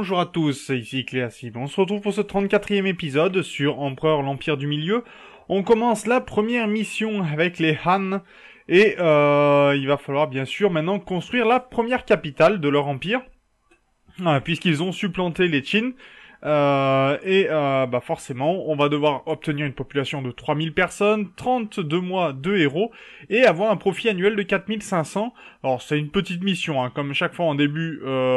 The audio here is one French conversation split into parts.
bonjour à tous, ici Cléacide. On se retrouve pour ce 34e épisode sur Empereur l'Empire du Milieu. On commence la première mission avec les Han et il va falloir bien sûr maintenant construire la première capitale de leur empire, puisqu'ils ont supplanté les Qin. Forcément, on va devoir obtenir une population de 3000 personnes, 32 mois de héros, et avoir un profit annuel de 4500. Alors, c'est une petite mission, hein, comme chaque fois en début,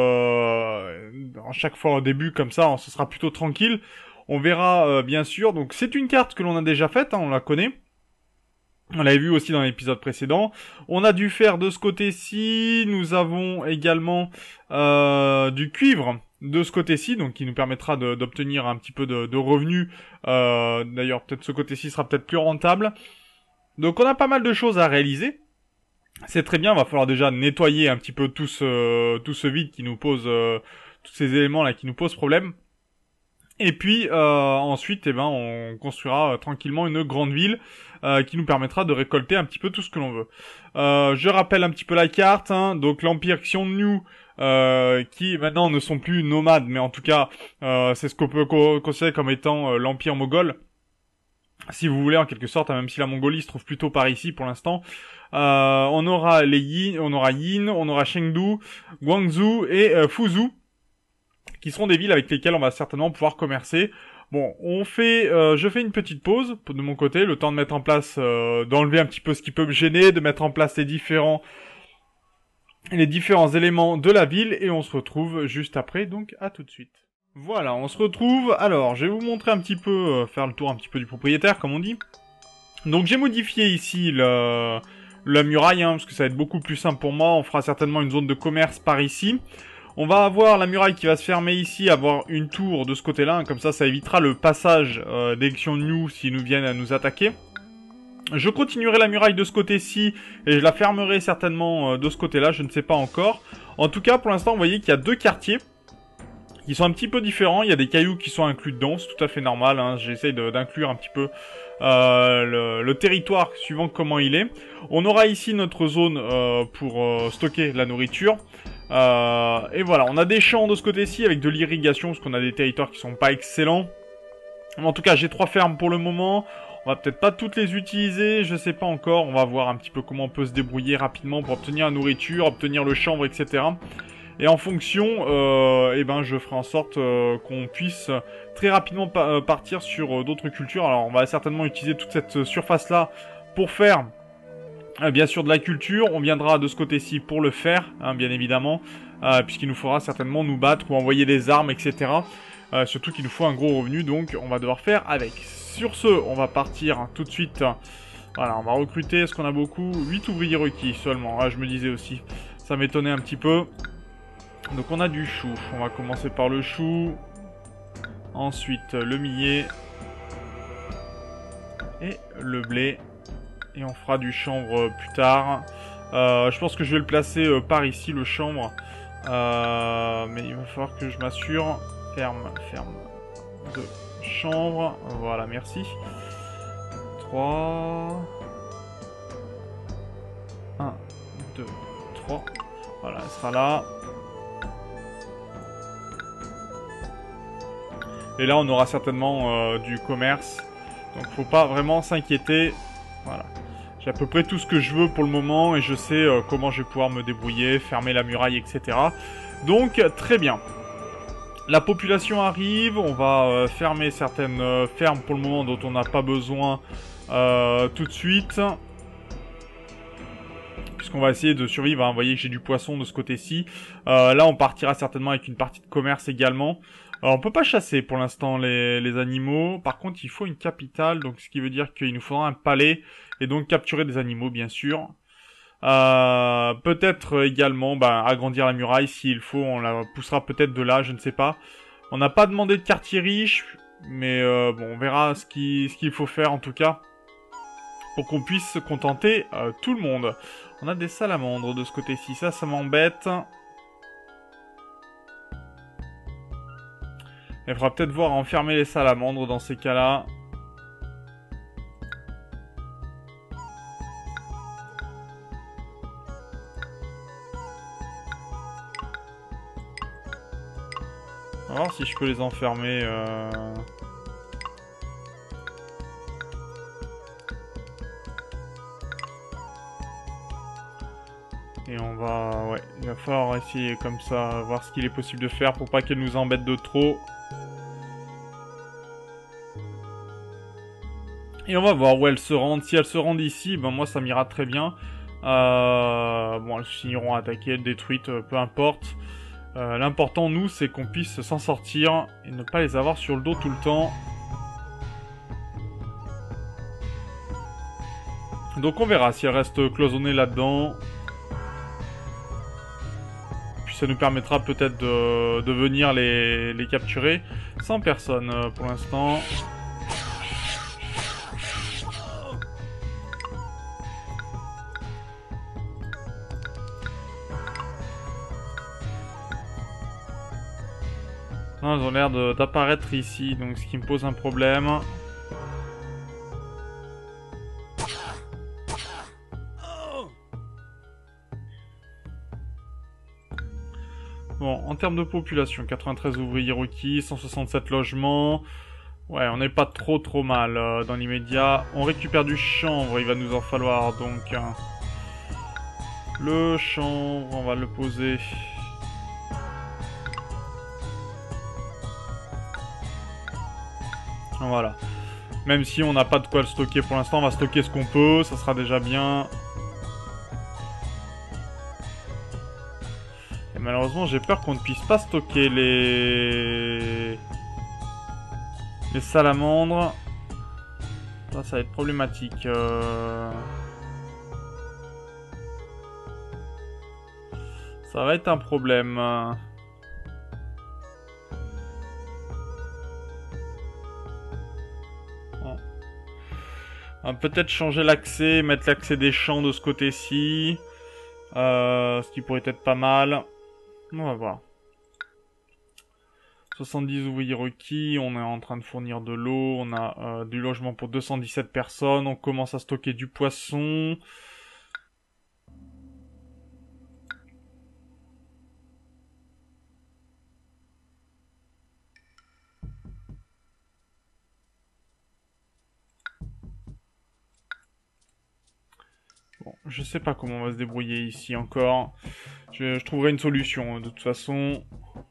comme ça, ce sera plutôt tranquille. On verra, bien sûr. Donc, c'est une carte que l'on a déjà faite, hein, on la connaît. On l'avait vu aussi dans l'épisode précédent. On a dû faire de ce côté-ci. Nous avons également du cuivre de ce côté-ci, donc qui nous permettra d'obtenir un petit peu de revenus. D'ailleurs, peut-être ce côté-ci sera peut-être plus rentable. Donc on a pas mal de choses à réaliser. C'est très bien, il va falloir déjà nettoyer un petit peu tout ce vide qui nous pose, tous ces éléments-là qui nous posent problème. Et puis ensuite, on construira tranquillement une grande ville qui nous permettra de récolter un petit peu tout ce que l'on veut. Je rappelle un petit peu la carte, hein. Donc l'Empire Xiongnu, qui maintenant ne sont plus nomades, mais en tout cas, c'est ce qu'on peut considérer comme étant l'Empire Moghol. Si vous voulez, en quelque sorte, hein, même si la Mongolie se trouve plutôt par ici pour l'instant. On aura les Yin, on aura Chengdu, Guangzhou et Fuzhou, qui seront des villes avec lesquelles on va certainement pouvoir commercer. Bon, je fais une petite pause de mon côté, le temps de mettre en place, d'enlever un petit peu ce qui peut me gêner, de mettre en place les différents éléments de la ville, et on se retrouve juste après, donc à tout de suite. Voilà, on se retrouve. Alors, je vais vous montrer un petit peu, faire le tour un petit peu du propriétaire, comme on dit. Donc j'ai modifié ici la muraille, hein, parce que ça va être beaucoup plus simple pour moi. On fera certainement une zone de commerce par ici. On va avoir la muraille qui va se fermer ici, avoir une tour de ce côté-là, hein, comme ça évitera le passage des Xiongnu s'ils nous viennent à nous attaquer. Je continuerai la muraille de ce côté-ci, et je la fermerai certainement de ce côté-là, je ne sais pas encore. En tout cas, pour l'instant, vous voyez qu'il y a deux quartiers qui sont un petit peu différents. Il y a des cailloux qui sont inclus dedans, c'est tout à fait normal, hein. J'essaye d'inclure un petit peu le territoire suivant comment il est. On aura ici notre zone pour stocker la nourriture. Et voilà, on a des champs de ce côté-ci avec de l'irrigation, parce qu'on a des territoires qui sont pas excellents. En tout cas, j'ai 3 fermes pour le moment. On va peut-être pas toutes les utiliser, je sais pas encore. On va voir un petit peu comment on peut se débrouiller rapidement pour obtenir la nourriture, obtenir le chanvre, etc. Et en fonction, je ferai en sorte qu'on puisse très rapidement partir sur d'autres cultures. Alors, on va certainement utiliser toute cette surface-là pour faire, bien sûr, de la culture. On viendra de ce côté-ci pour le faire, hein, bien évidemment, puisqu'il nous faudra certainement nous battre ou envoyer des armes, etc. Surtout qu'il nous faut un gros revenu, donc on va devoir faire avec. Sur ce, on va partir tout de suite. Voilà, on va recruter, est-ce qu'on a beaucoup? 8 ouvriers requis seulement, je me disais aussi. Ça m'étonnait un petit peu. Donc on a du chou, on va commencer par le chou, ensuite le millet, et le blé, et on fera du chanvre plus tard. Je pense que je vais le placer par ici, le chanvre, mais il va falloir que je m'assure. Ferme de chanvre, voilà, merci. 3, 1, 2, 3, voilà, elle sera là. Et là, on aura certainement du commerce. Donc, faut pas vraiment s'inquiéter. Voilà. J'ai à peu près tout ce que je veux pour le moment. Et je sais comment je vais pouvoir me débrouiller, fermer la muraille, etc. Donc, très bien. La population arrive. On va fermer certaines fermes pour le moment dont on n'a pas besoin tout de suite. Puisqu'on va essayer de survivre, hein. Vous voyez que j'ai du poisson de ce côté-ci. Là, on partira certainement avec une partie de commerce également. Alors, on peut pas chasser pour l'instant les animaux. Par contre, il faut une capitale, donc ce qui veut dire qu'il nous faudra un palais et donc capturer des animaux, bien sûr. Peut-être également agrandir la muraille s'il faut. On la poussera peut-être de là, je ne sais pas. On n'a pas demandé de quartier riche, mais bon, on verra ce qu'il faut faire en tout cas pour qu'on puisse se contenter tout le monde. On a des salamandres de ce côté-ci, ça m'embête. Il faudra peut-être voir à enfermer les salamandres dans ces cas-là. On va voir si je peux les enfermer. Et on va... Ouais, il va falloir essayer comme ça, voir ce qu'il est possible de faire pour pas qu'elles nous embêtent de trop. Et on va voir où elles se rendent. Si elles se rendent ici, ben moi ça m'ira très bien. Bon, elles finiront attaquées, détruites, peu importe. L'important, nous, c'est qu'on puisse s'en sortir et ne pas les avoir sur le dos tout le temps. Donc on verra si elles restent cloisonnées là-dedans. Puis ça nous permettra peut-être de venir les capturer sans personne pour l'instant. Non, elles ont l'air d'apparaître ici, donc ce qui me pose un problème. Bon, en termes de population, 93 ouvriers requis, 167 logements. Ouais, on n'est pas trop mal dans l'immédiat. On récupère du chanvre, il va nous en falloir donc. Le chanvre, on va le poser. Voilà. Même si on n'a pas de quoi le stocker pour l'instant, on va stocker ce qu'on peut, ça sera déjà bien. Et malheureusement, j'ai peur qu'on ne puisse pas stocker les salamandres. Ça va être problématique. Ça va être un problème. On va peut-être changer l'accès, mettre l'accès des champs de ce côté-ci. Ce qui pourrait être pas mal. On va voir. 70 ouvriers requis, on est en train de fournir de l'eau, on a du logement pour 217 personnes, on commence à stocker du poisson. Bon, je sais pas comment on va se débrouiller ici encore. Je trouverai une solution de toute façon.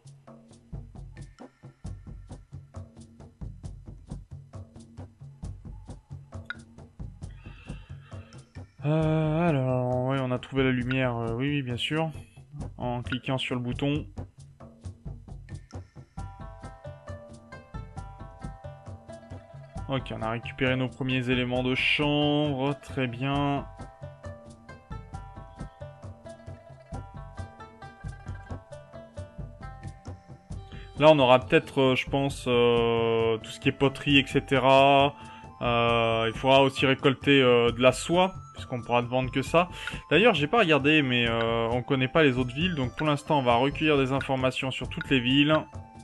Alors, oui, on a trouvé la lumière, oui, bien sûr, en cliquant sur le bouton. Ok, on a récupéré nos premiers éléments de chambre, très bien. Là, on aura peut-être, je pense, tout ce qui est poterie, etc. Il faudra aussi récolter de la soie, puisqu'on pourra ne vendre que ça. D'ailleurs, j'ai pas regardé, mais on connaît pas les autres villes, donc pour l'instant, on va recueillir des informations sur toutes les villes.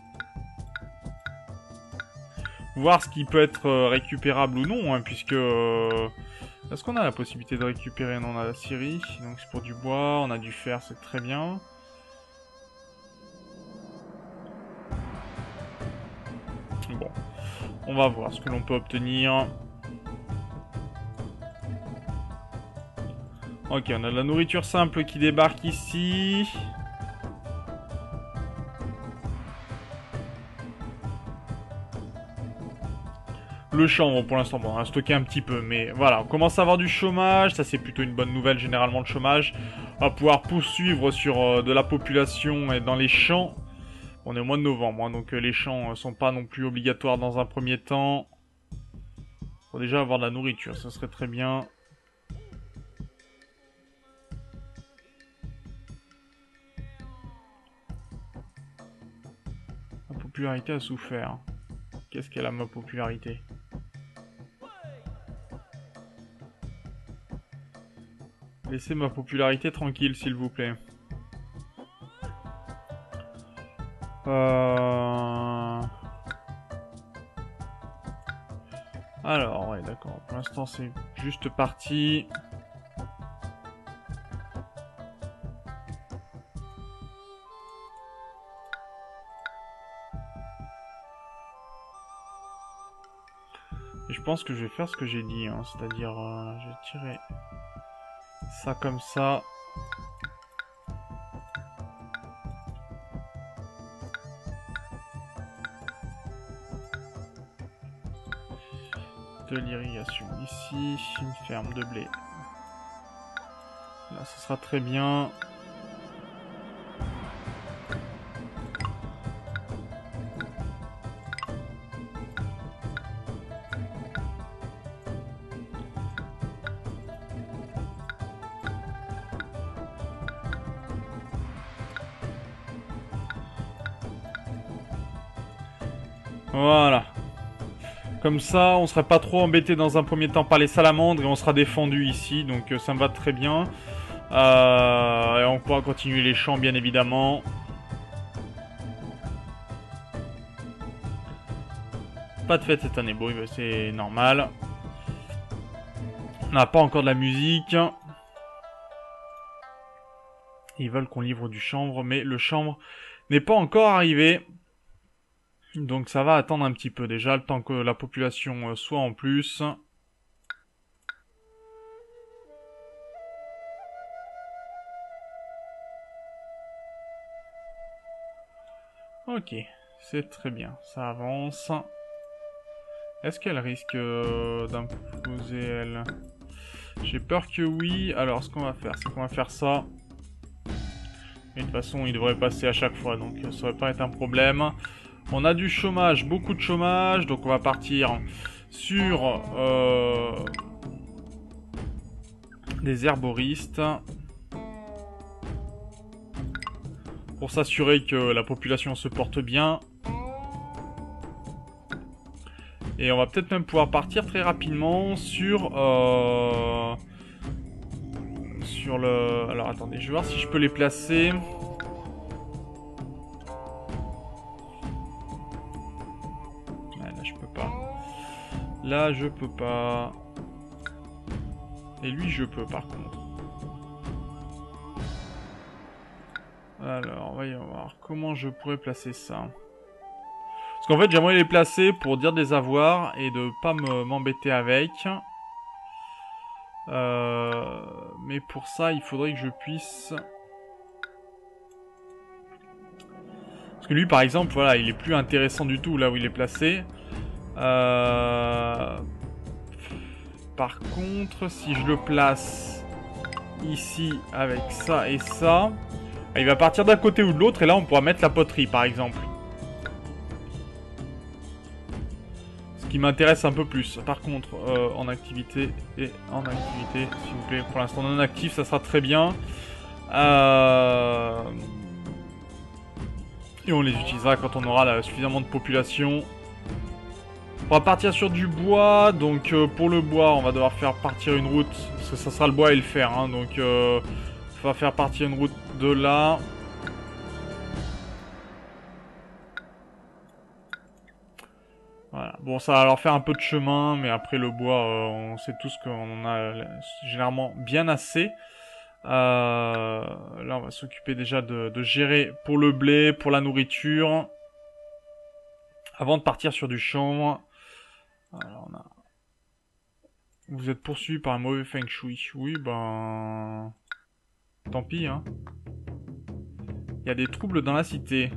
Voir ce qui peut être récupérable ou non, hein, puisque... Est-ce qu'on a la possibilité de récupérer? Non, on a la scierie, donc c'est pour du bois, on a du fer, c'est très bien. Bon, on va voir ce que l'on peut obtenir. Ok, on a de la nourriture simple qui débarque ici. Le chanvre, pour l'instant, bon, on a stocké un petit peu, mais voilà, on commence à avoir du chômage, ça c'est plutôt une bonne nouvelle, généralement le chômage. On va pouvoir poursuivre sur de la population et dans les champs. On est au mois de novembre, hein, donc les champs sont pas non plus obligatoires dans un premier temps. Faut déjà avoir de la nourriture, ça serait très bien. Ma popularité a souffert. Qu'est-ce qu'elle a, ma popularité? Laissez ma popularité tranquille, s'il vous plaît. Alors, ouais, d'accord. Pour l'instant, c'est juste parti. je pense que je vais faire ce que j'ai dit, hein, c'est-à-dire je vais tirer ça comme ça. De l'irrigation ici, une ferme de blé. Là, ce sera très bien. Voilà. Comme ça, on serait pas trop embêté dans un premier temps par les salamandres et on sera défendu ici, donc ça me va très bien. Et on pourra continuer les champs, bien évidemment. Pas de fête cette année, bon, c'est normal. On n'a pas encore de la musique. Ils veulent qu'on livre du chanvre, mais le chanvre n'est pas encore arrivé. Donc ça va attendre un petit peu déjà, le temps que la population soit en plus. Ok, c'est très bien, ça avance. Est-ce qu'elle risque d'imposer elle? J'ai peur que oui. Alors ce qu'on va faire, c'est qu'on va faire ça. Et de toute façon, il devrait passer à chaque fois, donc ça va pas être un problème. On a du chômage, beaucoup de chômage, donc on va partir sur des herboristes. Pour s'assurer que la population se porte bien. Et on va peut-être même pouvoir partir très rapidement sur le... Alors attendez, je vais voir si je peux les placer. Là je peux pas. Là je peux pas. Et lui je peux par contre. Alors voyons voir comment je pourrais placer ça. Parce qu'en fait j'aimerais les placer pour dire des avoirs et de pas m'embêter avec. Mais pour ça il faudrait que je puisse... Parce que lui par exemple voilà il est plus intéressant du tout là où il est placé. Par contre si je le place ici avec ça et ça, il va partir d'un côté ou de l'autre et là on pourra mettre la poterie par exemple. Ce qui m'intéresse un peu plus. Par contre en activité et en activité s'il vous plaît. Pour l'instant non actif ça sera très bien. Et on les utilisera quand on aura suffisamment de population. On va partir sur du bois, donc pour le bois, on va devoir faire partir une route, parce que ça sera le bois et le fer, hein, donc on va faire partir une route de là. Voilà, bon ça va leur faire un peu de chemin, mais après le bois, on sait tous qu'on en a généralement bien assez. Là on va s'occuper déjà de gérer pour le blé, pour la nourriture, avant de partir sur du chanvre. Alors on a... Vous êtes poursuivi par un mauvais feng shui. Oui, ben... Tant pis, hein. Il y a des troubles dans la cité.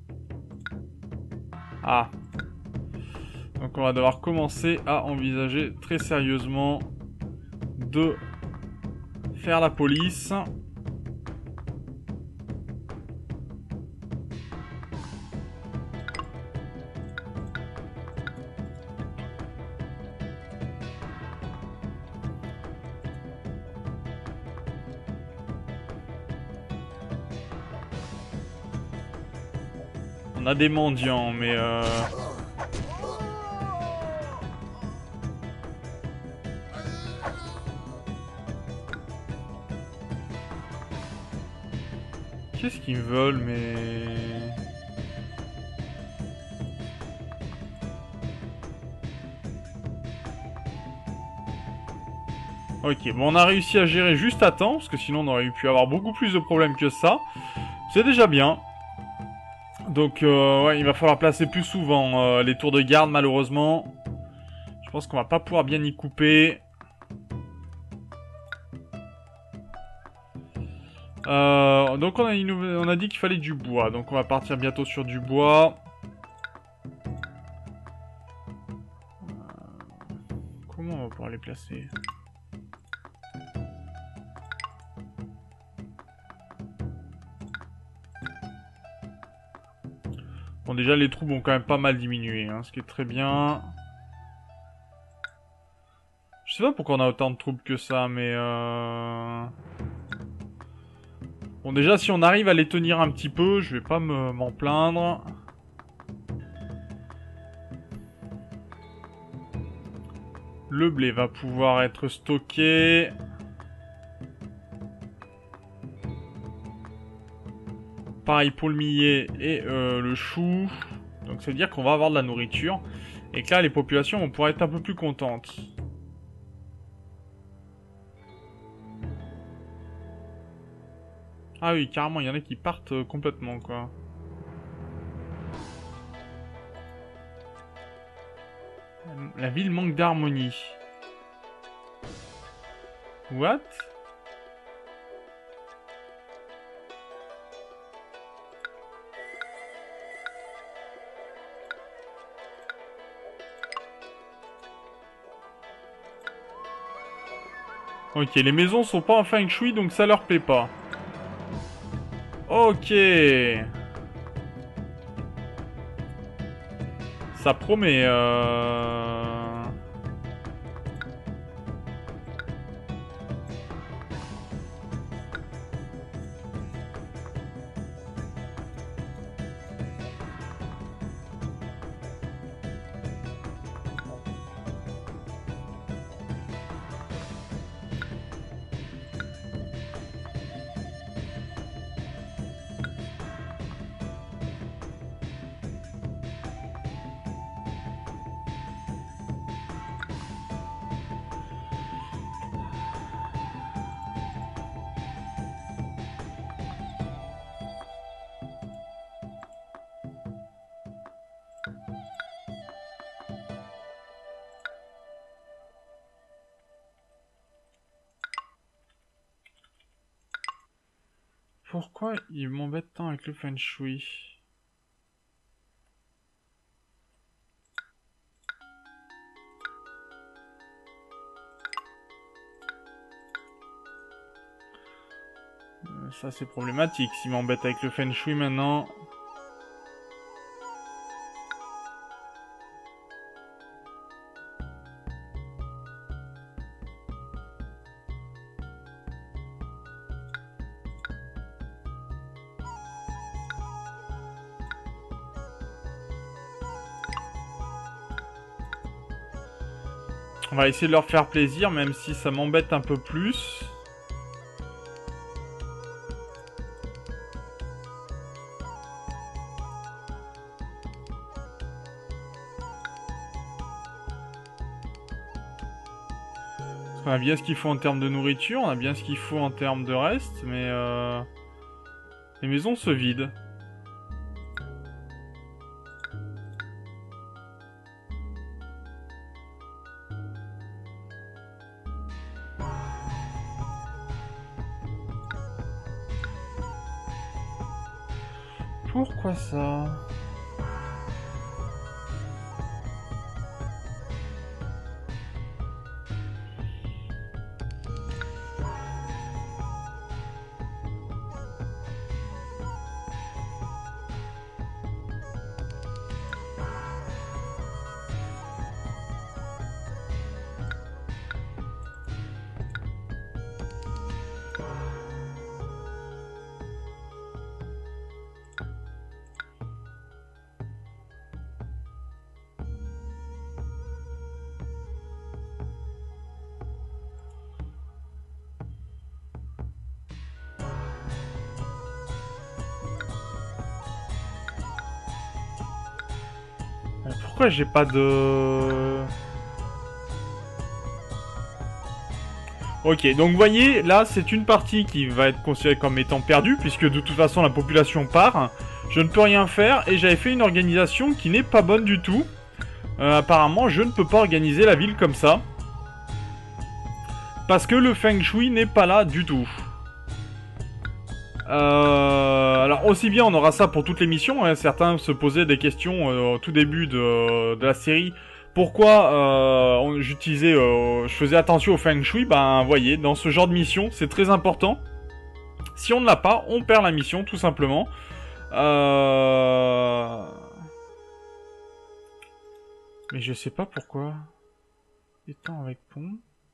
Ah. Donc on va devoir commencer à envisager très sérieusement de faire la police. On a des mendiants, mais qu'est-ce qu'ils veulent, mais... Ok, bon on a réussi à gérer juste à temps, parce que sinon on aurait pu avoir beaucoup plus de problèmes que ça. C'est déjà bien. Donc ouais, il va falloir placer plus souvent les tours de garde malheureusement. Je pense qu'on va pas pouvoir bien y couper. Donc on a dit qu'il fallait du bois. Donc on va partir bientôt sur du bois. Comment on va pouvoir les placer ? Bon, déjà les troupes ont quand même pas mal diminué, hein, ce qui est très bien. Je sais pas pourquoi on a autant de troupes que ça, mais bon, déjà, si on arrive à les tenir un petit peu, je vais pas m'en plaindre. Le blé va pouvoir être stocké. Pareil pour le millet et le chou. Donc ça veut dire qu'on va avoir de la nourriture. Et que là, les populations vont pouvoir être un peu plus contentes. Ah oui, carrément, il y en a qui partent complètement, quoi. La ville manque d'harmonie. What? Ok, les maisons sont pas en feng shui, donc ça leur plaît pas. Ok. Ça promet, Pourquoi il m'embête tant avec le feng shui? Ça c'est problématique s'il m'embête avec le feng shui maintenant. On va essayer de leur faire plaisir, même si ça m'embête un peu plus. Parce qu'on a bien ce qu'il faut en termes de nourriture, on a bien ce qu'il faut en termes de reste, mais les maisons se vident. Pourquoi ça? Pourquoi j'ai pas de... Ok, donc vous voyez, là, c'est une partie qui va être considérée comme étant perdue, puisque de toute façon, la population part. Je ne peux rien faire, et j'avais fait une organisation qui n'est pas bonne du tout. apparemment, je ne peux pas organiser la ville comme ça. Parce que le Feng Shui n'est pas là du tout. Alors aussi bien on aura ça pour toutes les missions, hein. Certains se posaient des questions au tout début de la série. Pourquoi je faisais attention au Feng Shui? Ben voyez, dans ce genre de mission, c'est très important. Si on ne l'a pas, on perd la mission tout simplement. Mais je sais pas pourquoi. Étant avec pont.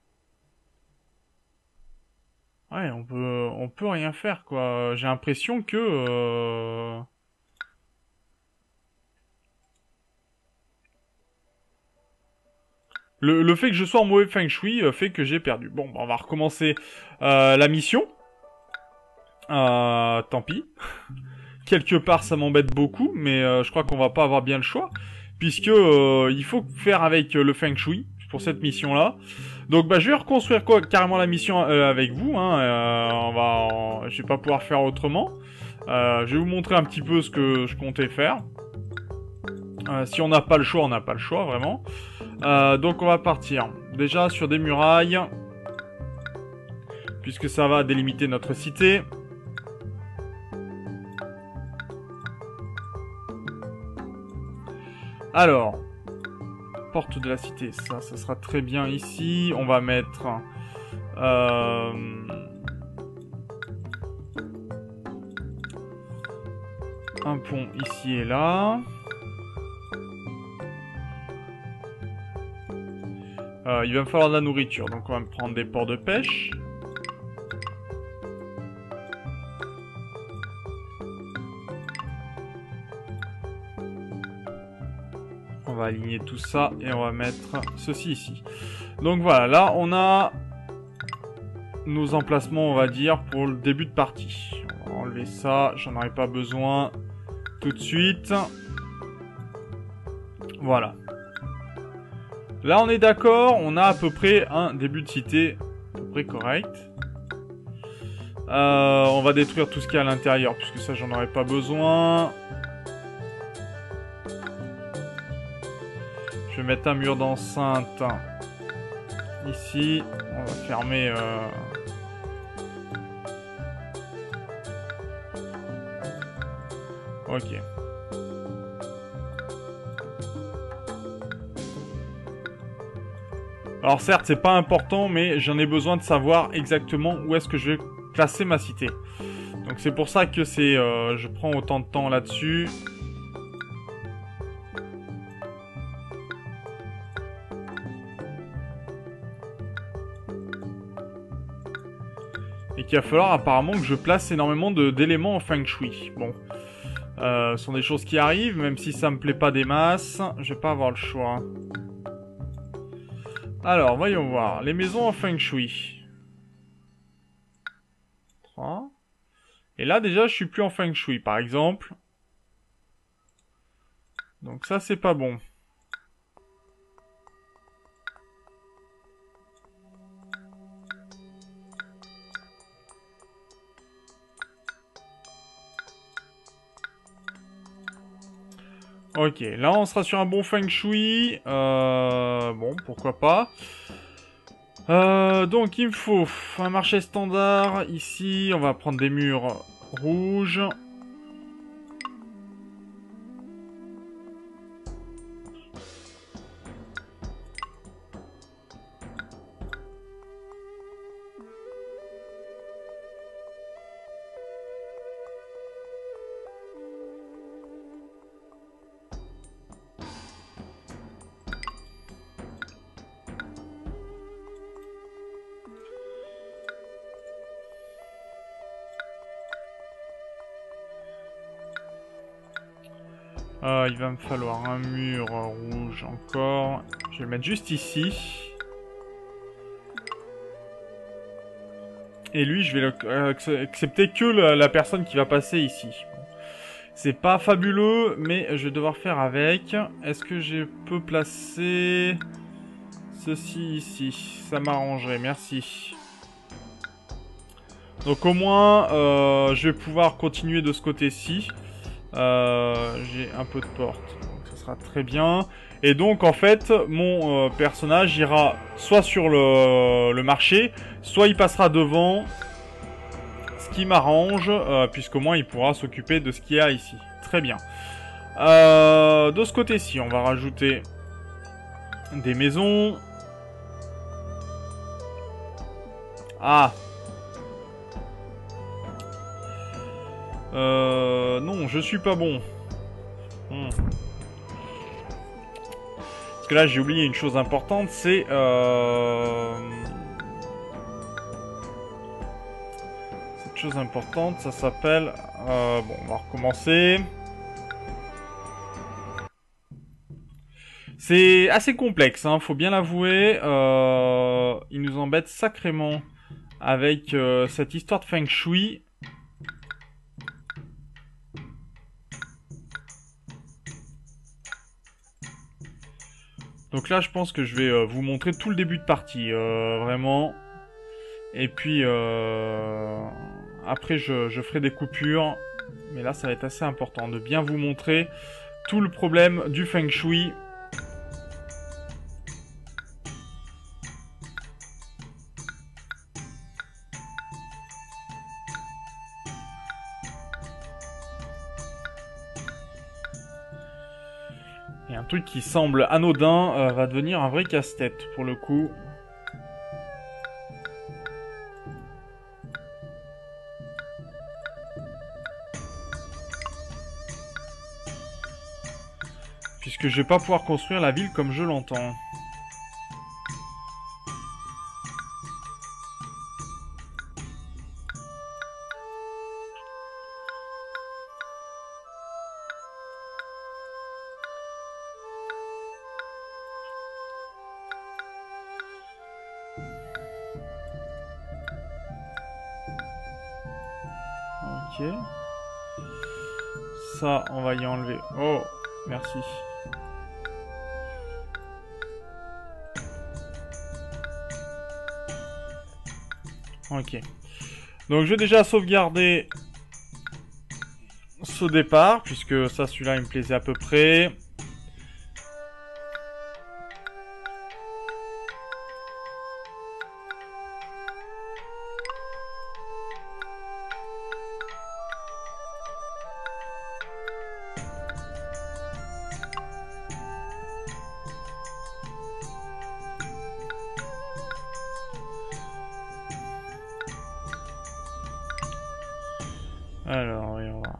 Ouais, on peut rien faire, quoi. J'ai l'impression que... Le fait que je sois en mauvais Feng Shui fait que j'ai perdu. Bon, bah, on va recommencer la mission. Tant pis. Quelque part, ça m'embête beaucoup, mais je crois qu'on va pas avoir bien le choix. Puisque il faut faire avec le Feng Shui pour cette mission-là. Donc bah je vais reconstruire carrément la mission avec vous, hein. Je vais pas pouvoir faire autrement. Je vais vous montrer un petit peu ce que je comptais faire. Si on n'a pas le choix, on n'a pas le choix vraiment. Donc on va partir déjà sur des murailles, puisque ça va délimiter notre cité. Alors, porte de la cité, ça sera très bien ici. On va mettre un pont ici et là. Il va me falloir de la nourriture, donc on va me prendre des ports de pêche. On va aligner tout ça et on va mettre ceci ici. Donc voilà, là on a nos emplacements, on va dire, pour le début de partie. On va enlever ça, j'en aurai pas besoin tout de suite. Voilà. Là on est d'accord, on a à peu près un début de cité à peu près correct. On va détruire tout ce qu'il y a à l'intérieur, puisque ça j'en aurai pas besoin. Je vais mettre un mur d'enceinte ici. On va fermer... Ok. Alors certes, c'est pas important, mais j'en ai besoin de savoir exactement où est-ce que je vais placer ma cité. Donc c'est pour ça que c'est... je prends autant de temps là-dessus. Et qu'il va falloir apparemment que je place énormément d'éléments en Feng Shui. Bon, ce sont des choses qui arrivent, même si ça me plaît pas des masses, je vais pas avoir le choix. Alors, voyons voir, les maisons en Feng Shui. 3. Et là déjà, je suis plus en Feng Shui, par exemple. Donc ça, c'est pas bon. Ok, là on sera sur un bon Feng Shui. Bon, pourquoi pas. Donc il me faut un marché standard. Ici, on va prendre des murs rouges. Il va me falloir un mur rouge encore. Je vais le mettre juste ici. Et lui, je vais accepter que la personne qui va passer ici. Bon. C'est pas fabuleux, mais je vais devoir faire avec. Est-ce que je peux placer ceci ici? Ça m'arrangerait, merci. Donc au moins, je vais pouvoir continuer de ce côté-ci. J'ai un peu de porte, donc ça sera très bien. Et donc, en fait, mon personnage ira soit sur le marché, soit il passera devant, ce qui m'arrange, puisqu'au moins il pourra s'occuper de ce qu'il y a ici. Très bien. De ce côté-ci, on va rajouter des maisons. Ah. Non, je suis pas bon. Parce que là, j'ai oublié une chose importante, c'est... Cette chose importante, ça s'appelle... Bon, on va recommencer. C'est assez complexe, hein, faut bien l'avouer. Il nous embête sacrément avec cette histoire de Feng Shui. Donc là, je pense que je vais vous montrer tout le début de partie, vraiment. Et puis, après, je ferai des coupures. Mais là, ça va être assez important de bien vous montrer tout le problème du Feng Shui. Et un truc qui semble anodin va devenir un vrai casse-tête, pour le coup. Puisque je vais pas pouvoir construire la ville comme je l'entends. Ok. Ça, on va y enlever. Oh, merci. Ok. Donc, je vais déjà sauvegarder ce départ, puisque ça, celui-là, il me plaisait à peu près. Alors, voyons voir.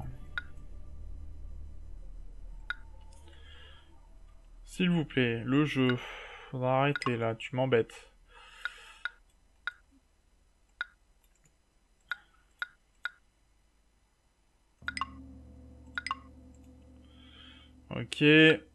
S'il vous plaît, le jeu. Faudra arrêter là, tu m'embêtes. Ok.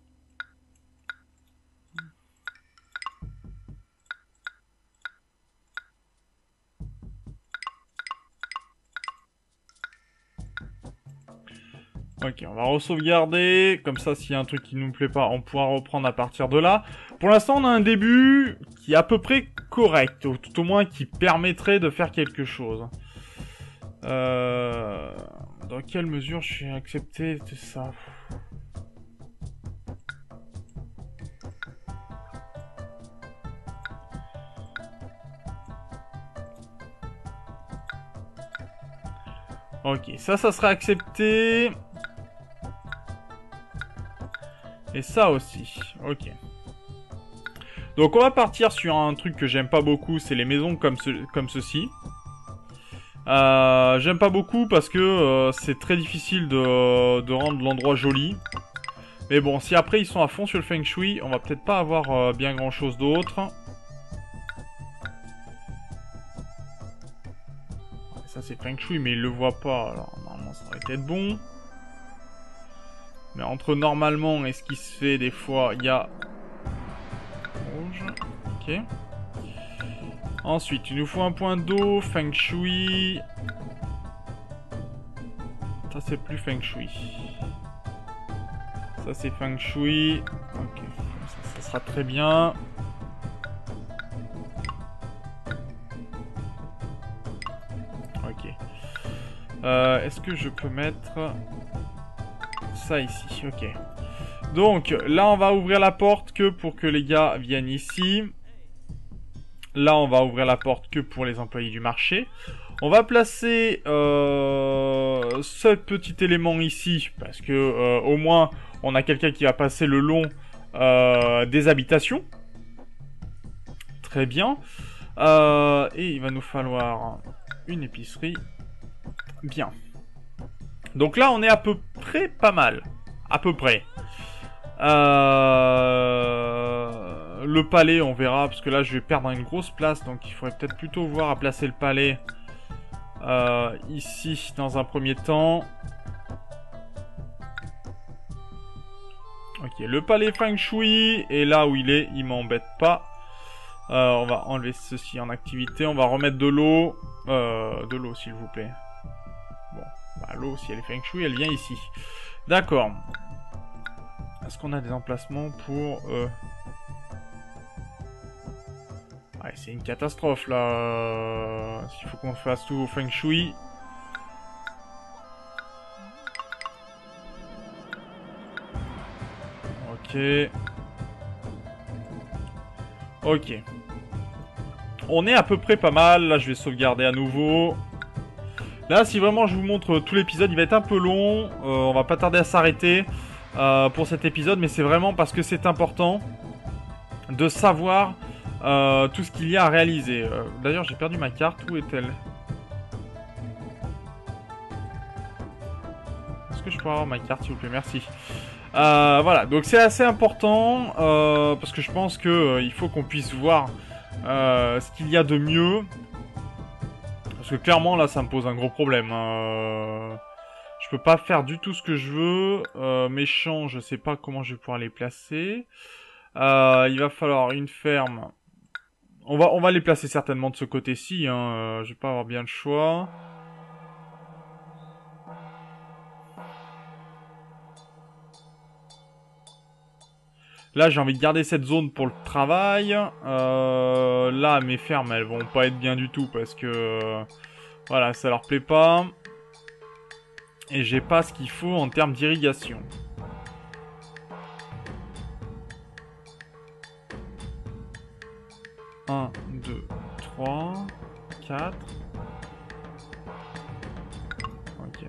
Ok, on va re-sauvegarder. Comme ça, s'il y a un truc qui nous plaît pas, on pourra reprendre à partir de là. Pour l'instant, on a un début qui est à peu près correct. Ou tout au moins qui permettrait de faire quelque chose. Dans quelle mesure je suis accepté de ça? Ok, ça sera accepté. Et ça aussi, ok. Donc on va partir sur un truc que j'aime pas beaucoup, c'est les maisons comme ceci. J'aime pas beaucoup parce que c'est très difficile de rendre l'endroit joli. Mais bon, si après ils sont à fond sur le Feng Shui, on va peut-être pas avoir bien grand chose d'autre. Ça c'est Feng Shui, mais il le voit pas, alors normalement ça aurait été bon. Mais entre normalement et ce qui se fait, des fois, il y a... rouge. Ok. Ensuite, il nous faut un point d'eau, Feng Shui. Ça, c'est plus Feng Shui. Ça, c'est Feng Shui. Ok. Ça sera très bien. Ok. Est-ce que je peux mettre... ça ici, ok. Donc, là, on va ouvrir la porte que pour que les gars viennent ici. Là, on va ouvrir la porte que pour les employés du marché. On va placer ce petit élément ici, parce que au moins, on a quelqu'un qui va passer le long des habitations. Très bien. Et il va nous falloir une épicerie. Bien. Donc là, on est à peu près pas mal. À peu près. Le palais, on verra, parce que là, je vais perdre une grosse place, donc il faudrait peut-être plutôt voir à placer le palais ici, dans un premier temps. Ok, le palais Feng Shui, et là où il m'embête pas. On va enlever ceci en activité, on va remettre de l'eau. De l'eau, s'il vous plaît. Bon, bah, l'eau, si elle est Feng Shui, elle vient ici. D'accord. Est-ce qu'on a des emplacements pour... Ouais, c'est une catastrophe, là. S'il faut qu'on fasse tout au Feng Shui. Ok. Ok. On est à peu près pas mal. Là, je vais sauvegarder à nouveau. Là, si vraiment je vous montre tout l'épisode, il va être un peu long. On va pas tarder à s'arrêter pour cet épisode. Mais c'est vraiment parce que c'est important de savoir tout ce qu'il y a à réaliser. D'ailleurs, j'ai perdu ma carte. Où est-elle? Est-ce que je peux avoir ma carte, s'il vous plaît? Merci. Voilà, donc c'est assez important parce que je pense que il faut qu'on puisse voir ce qu'il y a de mieux. Parce que clairement, là, ça me pose un gros problème. Je peux pas faire du tout ce que je veux. Mes champs, je sais pas comment je vais pouvoir les placer. Il va falloir une ferme. On va les placer certainement de ce côté-ci. Je vais pas avoir bien le choix. Là, j'ai envie de garder cette zone pour le travail. Là, mes fermes, elles vont pas être bien du tout parce que... voilà, ça leur plaît pas. Et j'ai pas ce qu'il faut en termes d'irrigation. Un, 2, 3, 4. Ok.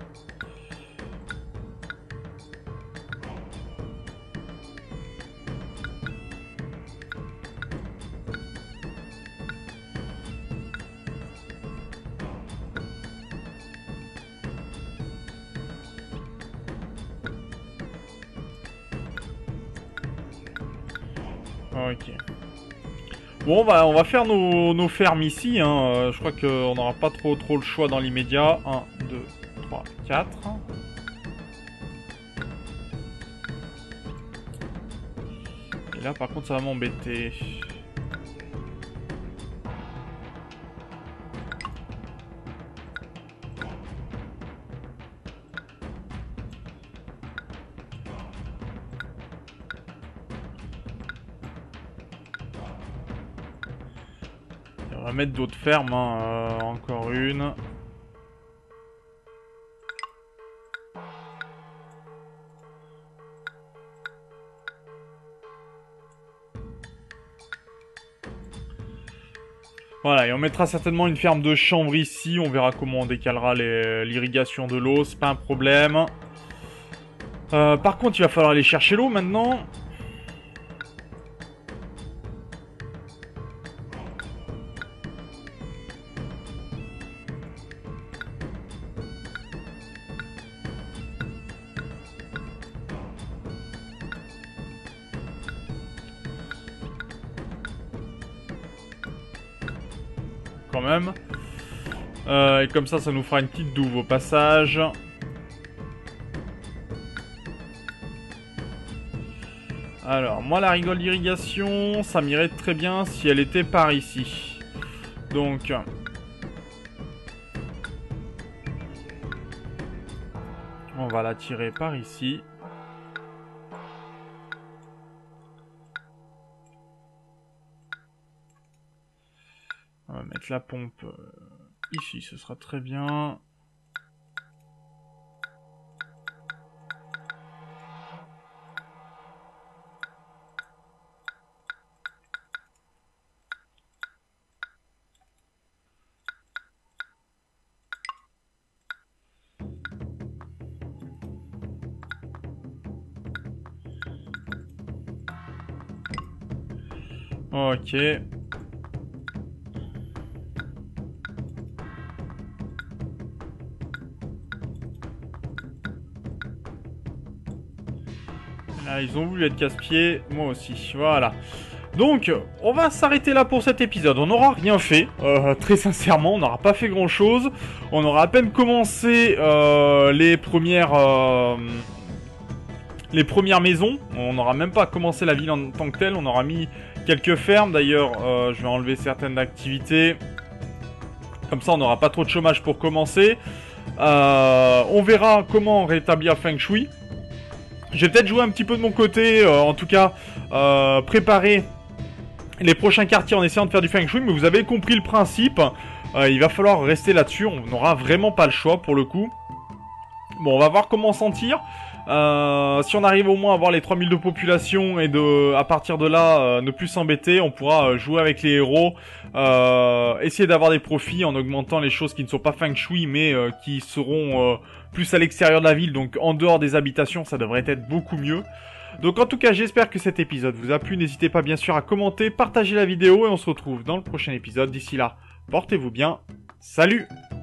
Ok. Bon, on va faire nos fermes ici. Je crois qu'on n'aura pas trop le choix dans l'immédiat. 1, 2, 3, 4. Et là, par contre, ça va m'embêter. On va mettre d'autres fermes. Encore une. Voilà, et on mettra certainement une ferme de chanvre ici. On verra comment on décalera l'irrigation de l'eau. C'est pas un problème. Par contre, il va falloir aller chercher l'eau maintenant. Quand même. Et comme ça nous fera une petite douve au passage. Alors, moi, la rigole d'irrigation, ça m'irait très bien si elle était par ici. Donc... on va la tirer par ici. On va mettre la pompe ici, ce sera très bien. Ok. Là, ils ont voulu être casse-pieds, moi aussi, voilà. Donc, on va s'arrêter là pour cet épisode. On n'aura rien fait, très sincèrement, on n'aura pas fait grand-chose. On aura à peine commencé les premières maisons. On n'aura même pas commencé la ville en tant que telle. On aura mis quelques fermes. D'ailleurs, je vais enlever certaines activités. Comme ça, on n'aura pas trop de chômage pour commencer. On verra comment rétablir Feng Shui. J'ai peut-être joué un petit peu de mon côté, en tout cas, préparer les prochains quartiers en essayant de faire du Feng Shui, mais vous avez compris le principe. Il va falloir rester là-dessus, on n'aura vraiment pas le choix pour le coup. Bon, on va voir comment s'en tire. Si on arrive au moins à avoir les 3000 de population et à partir de là, ne plus s'embêter, on pourra jouer avec les héros, essayer d'avoir des profits en augmentant les choses qui ne sont pas Feng Shui, mais qui seront plus à l'extérieur de la ville, donc en dehors des habitations, ça devrait être beaucoup mieux. Donc en tout cas, j'espère que cet épisode vous a plu. N'hésitez pas bien sûr à commenter, partager la vidéo et on se retrouve dans le prochain épisode. D'ici là, portez-vous bien. Salut!